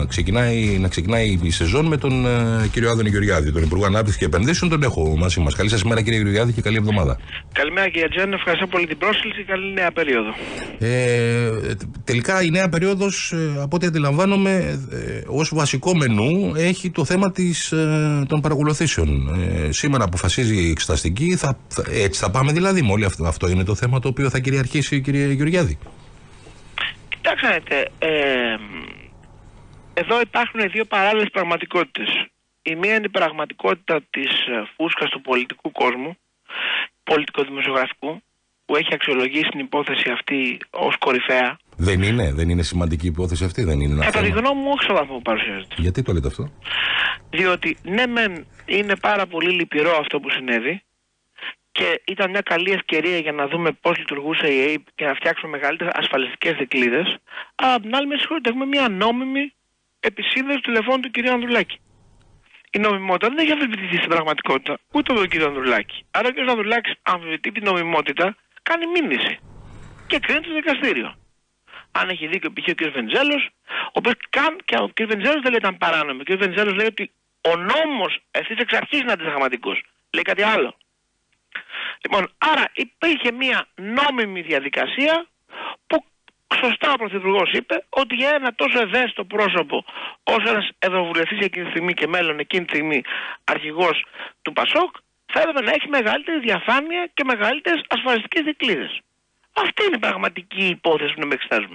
ξεκινάει η σεζόν με τον κύριο Άδωνη Γεωργιάδη, τον Υπουργό Ανάπτυξης και Επενδύσεων. Τον έχω μαζί μας. Καλή σας ημέρα, κύριε Γεωργιάδη, και καλή εβδομάδα. Καλημέρα, κύριε Τζέν. Ευχαριστώ πολύ την πρόσκληση. Καλή νέα περίοδο. Τελικά η νέα περίοδος, από ό,τι αντιλαμβάνομαι, ως βασικό μενού έχει το θέμα των παρακολουθήσεων. Σήμερα αποφασίζει η εξεταστική. Έτσι θα πάμε δηλαδή με όλο αυτό. Αυτό είναι το θέμα το οποίο θα κυριαρχήσει, κύριε Γεωργιάδη. Κοιτάξτε, εδώ υπάρχουν δύο παράλληλες πραγματικότητες. Η μία είναι η πραγματικότητα της φούσκας του πολιτικού κόσμου, πολιτικο-δημοσιογραφικού, που έχει αξιολογήσει την υπόθεση αυτή ως κορυφαία. Δεν είναι σημαντική υπόθεση αυτή, δεν είναι? Κατά τη γνώμη μου, όχι στο βαθμό που παρουσιάζεται. Γιατί το λέτε αυτό? Διότι ναι, μεν είναι πάρα πολύ λυπηρό αυτό που συνέβη και ήταν μια καλή ευκαιρία για να δούμε πώς λειτουργούσε η ΑΕΠ και να φτιάξουμε μεγαλύτερες ασφαλιστικές δικλείδες. Αλλά απ' την άλλη, με συγχωρείτε, έχουμε μια νόμιμη επισύνδεση του τηλεφώνου του κ. Ανδρουλάκη. Η νομιμότητα δεν έχει αμφισβητηθεί στην πραγματικότητα ούτε από τον κ. Ανδρουλάκη. Άρα ο κ. Ανδρουλάκης αμφισβητεί την νομιμότητα, κάνει μήνυση και κρίνεται στο δικαστήριο. Αν έχει δίκιο π.χ. ο κ. Βενιζέλος, ο οποίος και ο κ. Βενιζέλος δεν λέει ήταν παράνομο. Ο κ. Βενιζέλος λέει ότι ο νόμος ευθύς εξ αρχής είναι αντισυνταγματικός. Λέει κάτι άλλο. Λοιπόν, άρα υπήρχε μια νόμιμη διαδικασία που σωστά ο Πρωθυπουργός είπε ότι για ένα τόσο ευαίσθητο πρόσωπο ως ένας ευρωβουλευτής εκείνη τη στιγμή και μέλλον εκείνη τη στιγμή αρχηγός του ΠΑΣΟΚ θα έπρεπε να έχει μεγαλύτερη διαφάνεια και μεγαλύτερες ασφαλιστικές δικλείδες. Αυτή είναι η πραγματική υπόθεση που να με εξετάζουμε.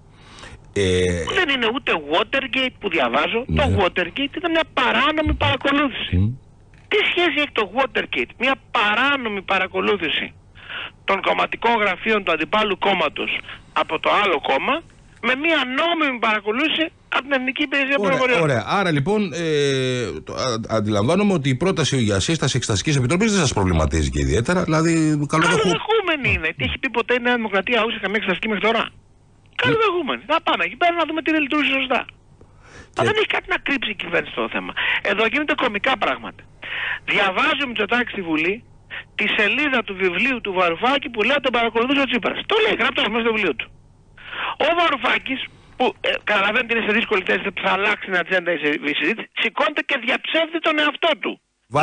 Δεν είναι ούτε Watergate που διαβάζω. Το Watergate ήταν μια παράνομη παρακολούθηση. Τι σχέση έχει το Watergate, μια παράνομη παρακολούθηση των κομματικών γραφείων του αντιπάλου κόμματος από το άλλο κόμμα με μια νόμιμη παρακολούθηση από την Εθνική Υπηρεσία Πληροφοριών? Ωραία. Άρα λοιπόν αντιλαμβάνομαι ότι η πρόταση για σύσταση Εξεταστικής Επιτροπής δεν σας προβληματίζει και ιδιαίτερα. Δηλαδή, καλοδεχούμενη είναι. Τι έχει πει ποτέ η Νέα Δημοκρατία ούσε καμία εξεταστική μέχρι τώρα? Καλοδεχούμενη. Θα πάμε εκεί πέρα να δούμε τι δεν λειτουργήσε σωστά. Μα δεν έχει κάτι να κρύψει η κυβέρνηση στο θέμα. Εδώ γίνονται κωμικά πράγματα. Διαβάζει ο Μητσοτάκης στη Βουλή τη σελίδα του βιβλίου του Βαρουφάκη που λέει ότι τον παρακολουθούσε ο Τσίπρας. Το λέει γραπτός μέσα στο βιβλίο του. Ο Βαρουφάκης, που καταλαβαίνετε είναι σε δύσκολη θέση που θα αλλάξει την ατζέντα η συζήτηση, σηκώνεται και διαψεύδει τον εαυτό του.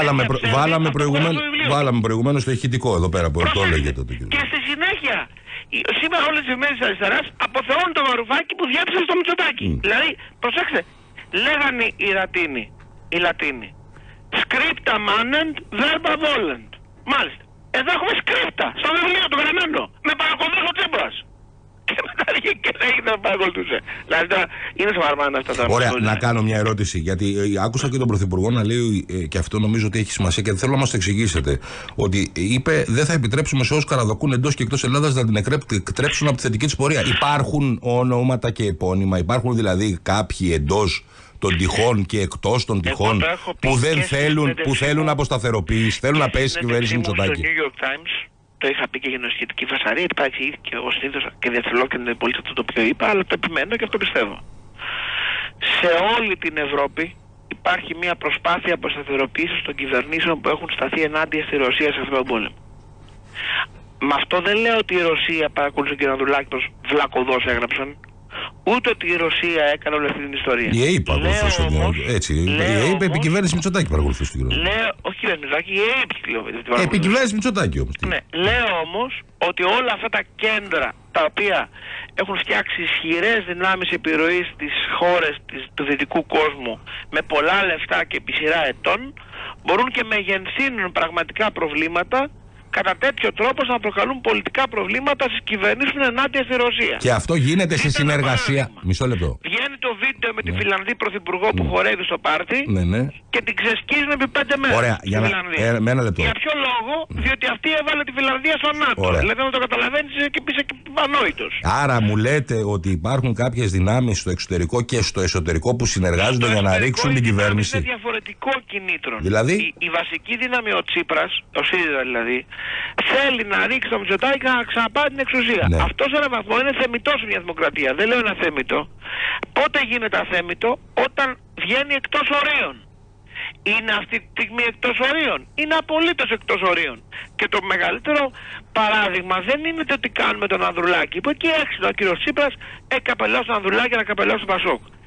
Βάλαμε προηγουμένως το ηχητικό εδώ πέρα που το έλεγε τότε. Και στη συνέχεια, σήμερα όλες τις ημέρες της αριστεράς αποθεώνουν τον Βαρουφάκη που διάψευσε το Μητσοτάκη. Δηλαδή, προσέξτε, λέγανε οι Λατίνοι. Scripta manent, verba volent. Μάλιστα. Εδώ έχουμε σκρίπτα στο βιβλίο του γραμμένο. Με παρακολουθούσε ο Τσίπρας. Και μετά και δεν να παρακολουθούσε. Δηλαδή είναι σοβαρμένα αυτά τα πράγματα. Ωραία, να κάνω μια ερώτηση. Γιατί άκουσα και τον Πρωθυπουργό να λέει, και αυτό νομίζω ότι έχει σημασία και θέλω να μας το εξηγήσετε. Ότι είπε δεν θα επιτρέψουμε σε όσους καραδοκούν εντός και εκτός Ελλάδας να την εκτρέψουν από τη θετική της πορεία. Υπάρχουν ονόματα και επώνυμα, υπάρχουν δηλαδή κάποιοι εντός των τυχών και εκτός των τυχών που θέλουν αποσταθεροποίηση, θέλουν να πέσει η κυβέρνηση Μητσοτάκη? Στο New York Times το είχα πει και για νοησχετική φασαρία, υπάρχει ως συνήθως και διαθελώ και δεν πολύ αυτό το οποίο είπα, αλλά το επιμένω και αυτό πιστεύω. Σε όλη την Ευρώπη υπάρχει μια προσπάθεια αποσταθεροποίησης των κυβερνήσεων που έχουν σταθεί ενάντια στη Ρωσία σε αυτόν τον πόλεμο. Με αυτό δεν λέω ότι η Ρωσία παρακολουθεί τον κ. Ανδρουλάκη πως βλακωδώς έγραψαν. Ούτε ότι η Ρωσία έκανε όλη αυτή την ιστορία. Η ΑΕΠ παρακολουθούσε. Έτσι. Η ΑΕΠ επικυβέρνηση Μητσοτάκη παρακολουθούσε την κοινωνία. Όχι η Μητσοτάκη, η ΑΕΠ. Επικυβέρνηση Μητσοτάκη όμως. Ναι. Λέω όμως ότι όλα αυτά τα κέντρα τα οποία έχουν φτιάξει ισχυρές δυνάμεις επιρροής στις χώρες του δυτικού κόσμου με πολλά λεφτά και επί σειρά ετών μπορούν και μεγενθύνουν πραγματικά προβλήματα κατά τέτοιο τρόπο να προκαλούν πολιτικά προβλήματα στις κυβερνήσεις που είναι ενάντια στη Ρωσία. Και αυτό γίνεται σε συνεργασία. Μισό λεπτό. Βγαίνει το βίντεο με τη Φιλανδή πρωθυπουργό που χορεύει στο πάρτι και την ξεσκίζουν επί 5 μέρες. Ωραία, με ένα λεπτό. Για ποιο λόγο? Διότι αυτή έβαλε τη Φιλανδία στο ΝΑΤΟ. Δηλαδή να το καταλαβαίνεις και πεις ανόητος. Άρα μου λέτε ότι υπάρχουν κάποιες δυνάμεις στο εξωτερικό και στο εσωτερικό που συνεργάζονται για να ρίξουν την κυβέρνηση. Είναι διαφορετικό κινήτρο. Δηλαδή η βασική δύναμη, ο Τσίπρας, ο ΣΥΡΙΖΑ δηλαδή, θέλει να ρίξει το Μητσοτάκη και να ξαναπάρει την εξουσία. Ναι. Αυτό σε έναν βαθμό είναι θεμιτό σε μια δημοκρατία. Δεν λέω ένα θέμητο. Πότε γίνεται αθέμητο? Όταν βγαίνει εκτός ορίων. Είναι αυτή τη στιγμή εκτός ορίων? Είναι απολύτως εκτός ορίων. Και το μεγαλύτερο παράδειγμα δεν είναι το τι κάνουμε τον Ανδρουλάκη. Που εκεί έξω ο κύριος Τσίπρας εκαπελώσει τον Ανδρουλάκη και να καπελώσει τον Πασόκ.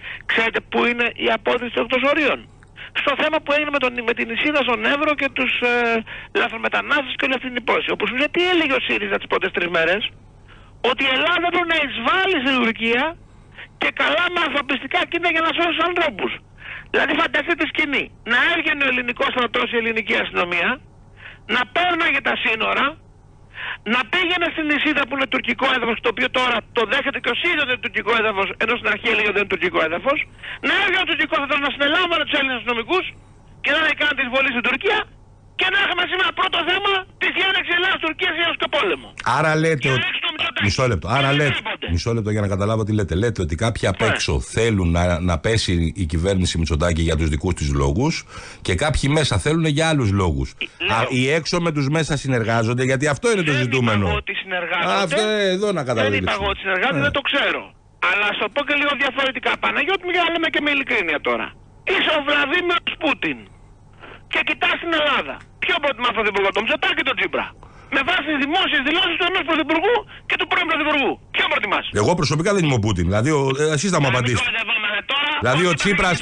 Ξέρετε πού είναι η απόδειξη των εκτός ορίων? Στο θέμα που έγινε με την Ισίδα στον Εύρο και τους λαθρομετανάστες και όλη αυτή την υπόθεση. Όπως τι έλεγε ο ΣΥΡΙΖΑ τις πρώτες 3 μέρες? Ότι η Ελλάδα πρέπει να εισβάλλει στην Τουρκία και καλά με ανθρωπιστικά κίνητρα για να σώσει τους ανθρώπους. Δηλαδή φανταστείτε τη σκηνή. Να έρχεται ο ελληνικός στρατός, η ελληνική αστυνομία, να πέρναγε τα σύνορα, να πήγαινε στην Ισίδα που είναι τουρκικό έδαφος, το οποίο τώρα το δέχεται και ο ΣΥΡΙΖΑ ότι είναι τουρκικό έδαφος, ενώ στην αρχή έλεγε ότι δεν είναι τουρκικό έδαφος, να έρχεται ο τουρκικό έδαφος να συνελάμβανε τους Έλληνες αστυνομικούς και να έκανε τη εισβολή στην Τουρκία και να έχουμε σήμερα πρώτο θέμα τη διένεξη Ελλάδα-Τουρκία για το πόλεμο. Άρα λέτε ότι. Μισό λεπτό. Άρα λέτε. Μισό λεπτό για να καταλάβω τι λέτε. Λέτε ότι κάποιοι απ' έξω θέλουν να πέσει η κυβέρνηση Μητσοτάκη για τους δικούς τους λόγους και κάποιοι μέσα θέλουν για άλλους λόγους. Οι έξω με τους μέσα συνεργάζονται, γιατί αυτό είναι το ζητούμενο. Δεν είπα ότι συνεργάζονται. Αυτό εδώ να καταλάβετε. Δεν είπα εγώ ότι συνεργάζονται, δεν το ξέρω. Αλλά ας το πω και λίγο διαφορετικά. Παναγιώτη, λέμε και με ειλικρίνεια τώρα. Είσαι ο Βλαδίμηρος Πούτιν και κοιτάς την Ελλάδα. Ποιο προτιμάς πρωθυπουργό, τον Μητσοτάκη ή τον Τσίπρα? Με βάση τις δημόσιες δηλώσεις του ενός πρωθυπουργού και του πρώην πρωθυπουργού. Ποιο προτιμάς? Εγώ προσωπικά δεν είμαι ο Πούτιν. Δηλαδή, εσείς θα μου απαντήσετε. Δηλαδή ο Τσίπρας.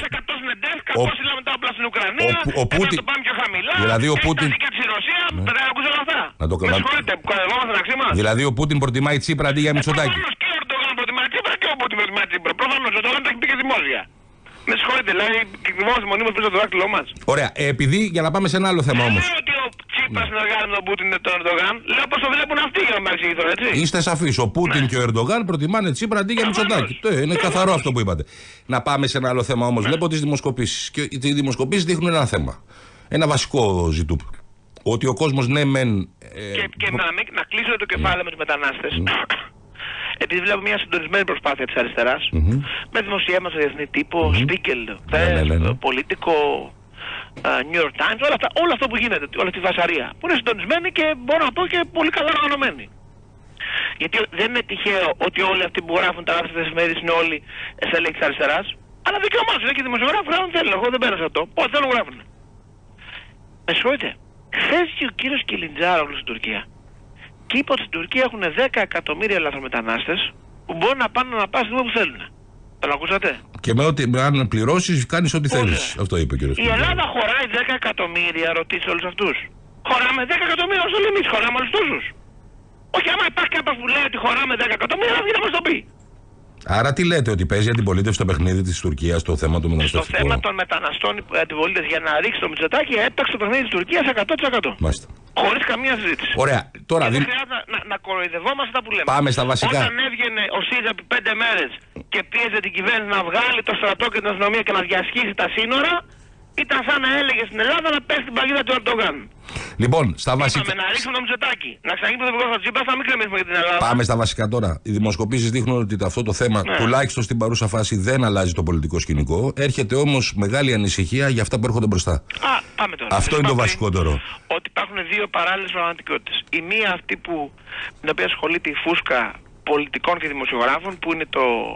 Ο Πούτιν. Δηλαδή ο Πούτιν. Να το κάνουμε. Δηλαδή ο Πούτιν προτιμάει Τσίπρα αντί για Μητσοτάκη. Και ο Ερντογάν προτιμάει Τσίπρα και ο Πούτιν προτιμάει Τσίπρα. Προφανώς ο Ερντογάν το έχει πει και δημόσια. Με συγχωρείτε, δηλαδή κυβερνώμαστε μονίμως πίσω από το δάκτυλό μας. Ωραία, επειδή για να πάμε σε ένα άλλο θέμα όμως. Δεν λέω ότι ο Τσίπρας συνεργάζεται με τον Πούτιν και τον Ερντογάν. Λέω πως το βλέπουν αυτοί για να με εξηγηθώ, έτσι. Είστε σαφείς. Ο Πούτιν και ο Ερντογάν προτιμάνε Τσίπρα αντί για Μητσοτάκη. Είναι καθαρό αυτό που είπατε. Να πάμε σε ένα άλλο θέμα όμως. Βλέπω τις δημοσκοπήσεις. Και οι δημοσκοπήσεις δείχνουν ένα θέμα. Ένα βασικό ζητούμενο. Ότι ο κόσμος ναι μεν. Και να κλείσω το κεφάλαιο με τους μετανάστες. Επειδή βλέπω μια συντονισμένη προσπάθεια της αριστεράς, με δημοσιεύματα σε διεθνή τύπο, Spiegel, Politico, New York Times, όλο αυτό που γίνεται, όλη αυτή τη βασαρία, που είναι συντονισμένη και μπορώ να πω και πολύ καλά οργανωμένη. Γιατί δεν είναι τυχαίο ότι όλοι αυτοί που γράφουν τα γράφη της εφημερίδας είναι όλοι στελέχοι της αριστεράς, αλλά δικαίωμά τους, και οι δημοσιογράφοι γράφουν θέλουν, εγώ δεν πέρασα αυτό, πώς θέλουν γράφουν. Με συγχωρείτε, χθες ο κύριος Κιλιντζάρογλου στην Τουρκία και είπε ότι στην Τουρκία έχουν 10 εκατομμύρια λαθρομετανάστες που μπορούν να πάνε να πάνε στιγμή που θέλουν. Το ακούσατε? Και με ότι αν πληρώσεις κάνεις ό,τι θέλεις. Αυτό είπε ο κ. Η Ελλάδα χωράει 10 εκατομμύρια, ρωτήσει όλους αυτούς. Χωράμε 10 εκατομμύρια όσο εμείς, χωράμε όλους τόσους. Όχι, άμα υπάρχει κάποιος που λέει ότι χωράμε 10 εκατομμύρια, να βγει να μας το πει. Άρα τι λέτε, ότι παίζει αντιπολίτευση στο παιχνίδι της Τουρκίας στο θέμα του μεταναστευτικού? Στο θέμα των μεταναστών αντιπολίτευση για να ρίξει το Μητσοτάκη έπαιξε το παιχνίδι της Τουρκίας 100%. Μάλιστα. Χωρίς καμία συζήτηση. Ωραία. Τώρα δεν χρειάζεται να κοροϊδευόμαστε τα που λέμε. Πάμε στα βασικά. Όταν έβγαινε ο ΣΥΡΙΖΑ επί 5 μέρες και πίεζε την κυβέρνηση να βγάλει το στρατό και την αστυνομία και να διασχίσει τα σύνορα, ήταν σαν να έλεγε στην Ελλάδα να πέσει την παγίδα του Ερντογάν. Λοιπόν, στα βασικά. Είπαμε να ρίξουμε το Μητσοτάκη. Να ξαναγεί πρωθυπουργός ο Τσίπρας, να μην κρεμίσουμε για την Ελλάδα. Πάμε στα βασικά τώρα. Οι δημοσκοπήσεις δείχνουν ότι αυτό το θέμα, τουλάχιστον στην παρούσα φάση, δεν αλλάζει το πολιτικό σκηνικό. Έρχεται όμως μεγάλη ανησυχία για αυτά που έρχονται μπροστά. Πάμε τώρα. Αυτό είναι το βασικότερο. Ότι υπάρχουν δύο παράλληλες πραγματικότητες. Η μία αυτή με την οποία ασχολείται η φούσκα πολιτικών και δημοσιογράφων, που είναι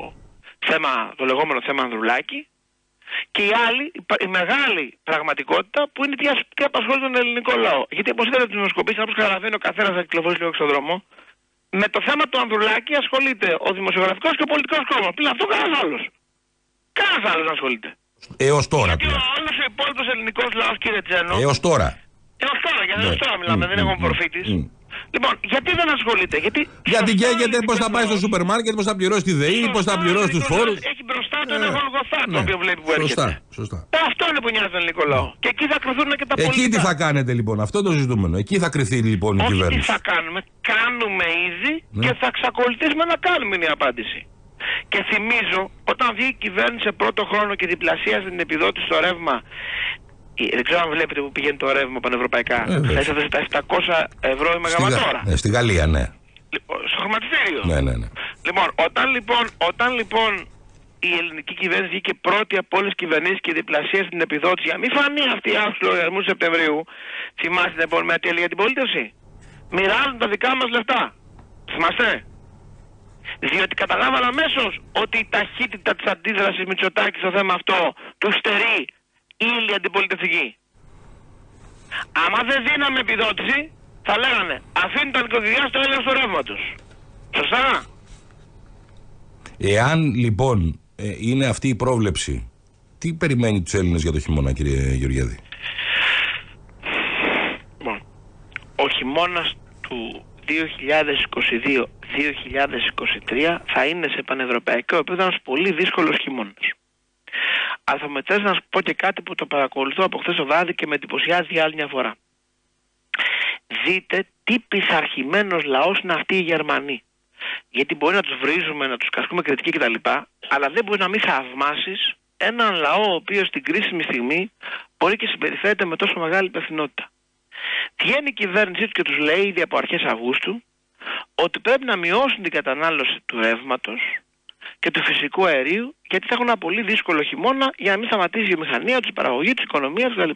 το λεγόμενο θέμα Ανδρουλάκη. Και η άλλη, η μεγάλη πραγματικότητα που είναι τι απασχολεί τον ελληνικό λαό. Γιατί όπως είδατε τις δημοσκοπήσεις, όπως καταλαβαίνει ο καθένας να κυκλοφορήσει λίγο στον δρόμο, με το θέμα του Ανδρουλάκη ασχολείται ο δημοσιογραφικός και ο πολιτικός κόσμος. Πλην αυτό κανένας άλλος. Κανένας άλλος να ασχολείται. Έως τώρα. Γιατί όλος ο υπόλοιπος ελληνικός λαός, κύριε Τζένο. Έως τώρα. Έως τώρα, γιατί έως τώρα μιλάμε, δεν έχουμε προφήτης. Λοιπόν, γιατί δεν ασχολείται? Γιατί καίγεται πώς θα πάει στο σούπερ μάρκετ, πώς θα πληρώσει τη ΔΕΗ, πώς θα πληρώσει τους φόρους. Έχει μπροστά του ένα γολγοθά το οποίο βλέπει που έρχεται. Σωστά. Αυτό είναι που νοιάζει τον ελληνικό λαό. Και εκεί θα κρυθούν και τα πολιτικά. Εκεί τι θα κάνετε λοιπόν, αυτό το ζητούμενο. Εκεί θα κρυθεί λοιπόν η κυβέρνηση. Τι θα κάνουμε? Κάνουμε ήδη και θα εξακολουθήσουμε να κάνουμε, είναι η απάντηση. Και θυμίζω, όταν βγήκε η κυβέρνηση σε πρώτο χρόνο και διπλασίασε την επιδότηση στο ρεύμα. Δεν ξέρω αν βλέπετε που πηγαίνει το ρεύμα πανευρωπαϊκά. Θα είσαστε στα 700 ευρώ η μεγαβατόρα. Στη Γαλλία, ναι. Λοιπόν, στο χρηματιστήριο. Ναι. Λοιπόν, όταν λοιπόν η ελληνική κυβέρνηση βγήκε πρώτη από όλες τις κυβερνήσεις και διπλασίασε την επιδότηση, για να μην φανεί αυτή η αύξηση του λογαριασμού του Σεπτεμβρίου, θυμάστε την επόμενη τι έλεγε για την πολίτευση? Μοιράζουν τα δικά μας λεφτά. Θυμάστε? Διότι καταλάβαν αμέσως ότι η ταχύτητα της αντίδρασης Μητσοτάκη στο θέμα αυτό του στερεί ύλη αντιπολιτευτική. Άμα δεν δίναμε επιδότηση, θα λέγανε αφήνουν τα νοικοκυριά στο έλεγχο του ρεύματος. Σωστά? Εάν λοιπόν είναι αυτή η πρόβλεψη, τι περιμένει τους Έλληνες για το χειμώνα, κύριε Γεωργιάδη? Ο χειμώνας του 2022-2023 θα είναι σε πανευρωπαϊκό επίπεδο ένας πολύ δύσκολος χειμώνας. Αλλά θα με θες να σου πω και κάτι που το παρακολουθώ από χθες το βράδυ και με εντυπωσιάζει για άλλη μια φορά. Δείτε τι πειθαρχημένος λαός είναι αυτοί οι Γερμανοί. Γιατί μπορεί να τους βρίζουμε, να τους ασκούμε κριτική κτλ. Αλλά δεν μπορεί να μην θαυμάσεις έναν λαό ο οποίος στην κρίσιμη στιγμή μπορεί και συμπεριφέρεται με τόσο μεγάλη υπευθυνότητα. Βγαίνει η κυβέρνησή του και τους λέει ήδη από αρχές Αυγούστου ότι πρέπει να μειώσουν την κατανάλωση του ρεύματος και του φυσικού αερίου, γιατί θα έχουν ένα πολύ δύσκολο χειμώνα για να μην σταματήσει η βιομηχανία τους, η παραγωγή της οικονομίας κτλ.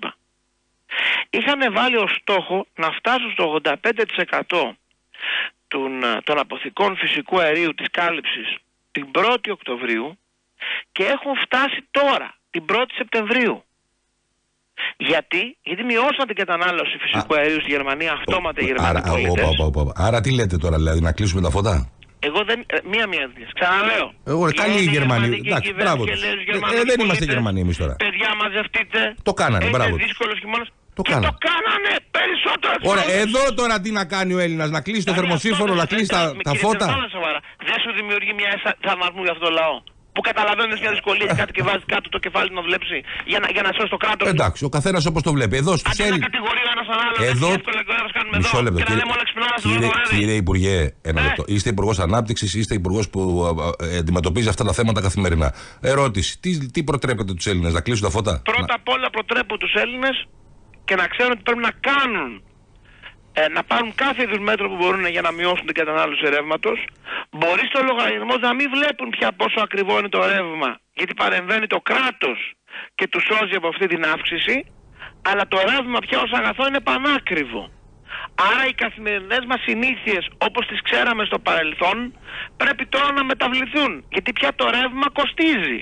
Είχαν βάλει ως στόχο να φτάσουν στο 85% των αποθηκών φυσικού αερίου της κάλυψης την 1η Οκτωβρίου και έχουν φτάσει τώρα, την 1η Σεπτεμβρίου. Γιατί μειώσαν την κατανάλωση φυσικού αερίου στη Γερμανία αυτόματα οι Γερμανοί πολίτες. Άρα τι λέτε τώρα, δηλαδή, να κλείσουμε τα φώτα? Εγώ δεν. Μία. Ξαναλέω. Καλή η Γερμανία. Εντάξει, μπράβο. Δεν είμαστε Γερμανοί εμείς τώρα. Παιδιά, μαζευτείτε. Το κάνανε, μπράβο. Είναι δύσκολος χειμώνας. Το κάνανε περισσότερο. Ωραία, εδώ τώρα τι να κάνει ο Έλληνας, να κλείσει το θερμοσύμφωνο, να κλείσει τα φώτα. Δεν σου δημιουργεί μια θαυμασμού για αυτό το λαό? Που καταλαβαίνεις μια δυσκολία κάτι και βάζει κάτω το κεφάλι να βλέψει για να σώσει το κράτος. Εντάξει, ο καθένας όπως το βλέπει. Εδώ στους Έλληνες. Εδώ. Μισό λεπτό. Κύριε Υπουργέ, ένα λεπτό. Είστε υπουργός Ανάπτυξης, είστε υπουργός που αντιμετωπίζει αυτά τα θέματα καθημερινά. Ερώτηση. Τι προτρέπετε τους Έλληνες, να κλείσουν τα φώτα? Πρώτα απ' όλα προτρέπω τους Έλληνες και να ξέρουν ότι πρέπει να κάνουν. Να πάρουν κάθε είδους μέτρο που μπορούν για να μειώσουν την κατανάλωση ρεύματος. Μπορεί στο λογαριασμό να μην βλέπουν πια πόσο ακριβό είναι το ρεύμα, γιατί παρεμβαίνει το κράτος και τους σώζει από αυτή την αύξηση, αλλά το ρεύμα πια ως αγαθό είναι πανάκριβο. Άρα οι καθημερινές μας συνήθειες, όπως τις ξέραμε στο παρελθόν, πρέπει τώρα να μεταβληθούν, γιατί πια το ρεύμα κοστίζει.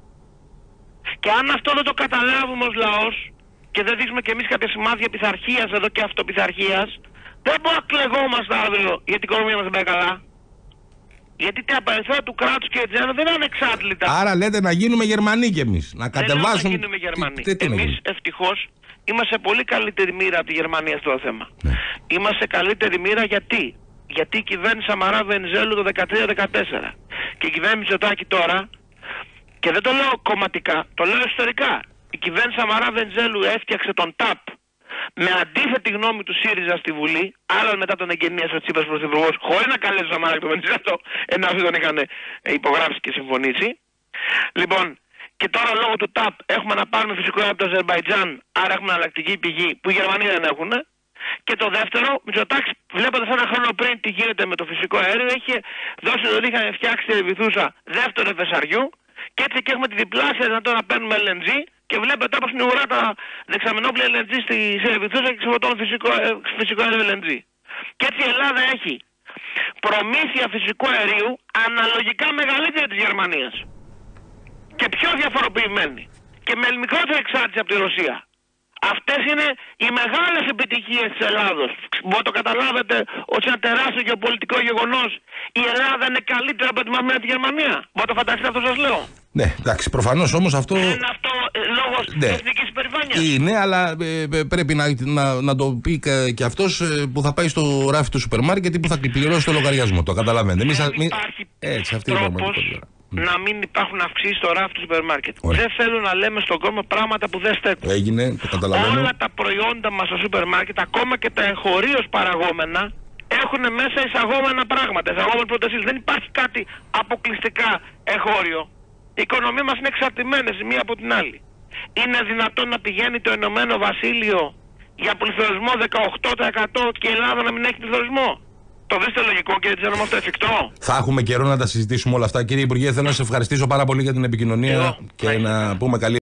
Και αν αυτό δεν το καταλάβουμε ως λαός, και δεν δείξουμε και εμείς κάποια σημάδια πειθαρχίας εδώ και αυτοπειθαρχίας, δεν μπορούμε να κλεγόμαστε αύριο γιατί η οικονομία μας δεν πάει καλά. Γιατί τα απαραίτητα του κράτους και έτσι δεν είναι ανεξάρτητα. Άρα λέτε να γίνουμε Γερμανοί κι εμείς. Να κατεβάσουμε. Να γίνουμε Γερμανοί. Εμείς ευτυχώς είμαστε σε πολύ καλύτερη μοίρα από τη Γερμανία στο θέμα. Ναι. Είμαστε σε καλύτερη μοίρα γιατί η κυβέρνηση Σαμαρά Βενιζέλου το 2013-2014 και η κυβέρνηση Μητσοτάκη τώρα, και δεν το λέω κομματικά, το λέω ιστορικά. Η κυβέρνηση Σαμαρά Βενιζέλου έφτιαξε τον ΤΑΠ με αντίθετη γνώμη του ΣΥΡΙΖΑ στη Βουλή, άλλον μετά τον εγκαινίασε ο Τσίπρας πρωθυπουργός, χωρίς να καλέσει ο Σαμαρά και τον Βενιζέλο, ενώ αυτοί τον είχαν υπογράψει και συμφωνήσει. Λοιπόν, και τώρα λόγω του ΤΑΠ έχουμε να πάρουμε φυσικό αέριο από το Αζερμπαϊτζάν, άρα έχουμε εναλλακτική πηγή που οι Γερμανοί δεν έχουν. Και το δεύτερο, Μητσοτάκης, βλέποντας ένα χρόνο πριν τι γίνεται με το φυσικό αέριο, είχε δώσει, δηλαδή είχαν φτιάξει τη Ρεβιθούσα δεύτερο εφεσαριού, και έτσι και έχουμε τη διπλάσια δυνατότητα να παίρνουμε LNG. Και βλέπετε όπως στην ουρά τα δεξαμενόπλια LNG στη Ρεβιθούσα και ξεποτώνουν φυσικό αέριο LNG. Και έτσι η Ελλάδα έχει προμήθεια φυσικού αερίου αναλογικά μεγαλύτερη της Γερμανίας. Και πιο διαφοροποιημένη. Και με μικρότερη εξάρτηση από τη Ρωσία. Αυτές είναι οι μεγάλες επιτυχίες της Ελλάδος. Μπορείτε το καταλάβετε ότι είναι ένα τεράστιο γεωπολιτικό γεγονός. Η Ελλάδα είναι καλύτερα από τη μαμία τη Γερμανία. Μπορείτε το φανταστείτε αυτό σας λέω? Ναι, εντάξει, προφανώς όμως αυτό. Δεν είναι αυτό λόγος εθνικής υπερηφάνειας? Είναι, αλλά πρέπει να το πει και αυτός που θα πάει στο ράφι του σούπερ μάρκετ ή που θα πληρώσει το λογαριασμό. Το καταλαβαίνετε. Δεν υπάρχει τρόπος να μην υπάρχουν αυξήσεις στο ράφι του σούπερ μάρκετ. Δεν θέλω να λέμε στον κόσμο πράγματα που δεν στέκουν. Έγινε, το καταλαβαίνω. Όλα τα προϊόντα μας στο σούπερ μάρκετ, ακόμα και τα εγχωρίως παραγόμενα, έχουν μέσα εισαγόμενα πράγματα, εισαγόμενες πρώτες ύλες. Δεν υπάρχει κάτι αποκλειστικά εγχώριο. Η οικονομία μας είναι εξαρτημένες η μία από την άλλη. Είναι δυνατόν να πηγαίνει το Ηνωμένο Βασίλειο για πληθωρισμό 18% και η Ελλάδα να μην έχει πληθωρισμό? Το βρίσκεται λογικό και έτσι αυτό εφικτό? Θα έχουμε καιρό να τα συζητήσουμε όλα αυτά. Κύριε Υπουργέ, θέλω να σας ευχαριστήσω πάρα πολύ για την επικοινωνία και να πούμε καλή